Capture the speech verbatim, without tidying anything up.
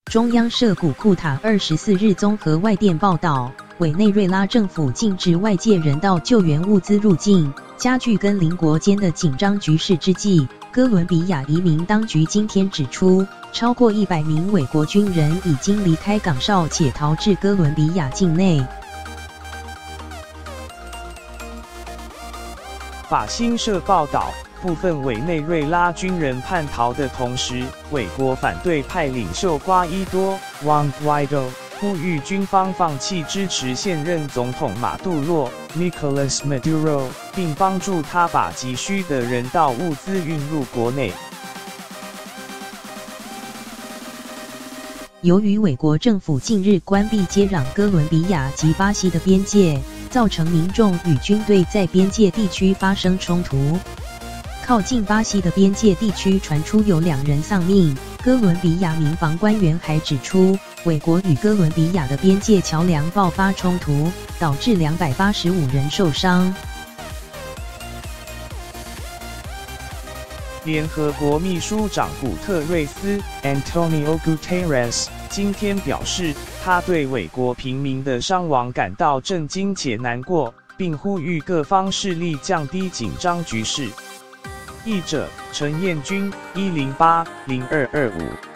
中央社古库塔二十四日综合外电报道，委内瑞拉政府禁止外界人道救援物资入境，加剧跟邻国间的紧张局势之际，哥伦比亚移民当局今天指出，超过一百名伪国军人已经离开港哨且逃至哥伦比亚境内。 法新社报道，部分委内瑞拉军人叛逃的同时，伪国反对派领袖瓜伊多 （Juan Guaido） 呼吁军方放弃支持现任总统马杜罗 （Nicolas Maduro）， 并帮助他把急需的人道物资运入国内。 由于伪国政府近日关闭接壤哥伦比亚及巴西的边界，造成民众与军队在边界地区发生冲突。靠近巴西的边界地区传出有两人丧命。哥伦比亚民防官员还指出，伪国与哥伦比亚的边界桥梁爆发冲突，导致两百八十五人受伤。 联合国秘书长古特瑞斯 （Antonio Guterres） 今天表示，他对伪国平民的伤亡感到震惊且难过，并呼吁各方势力降低紧张局势。译者陈彦君，一零八零二二五。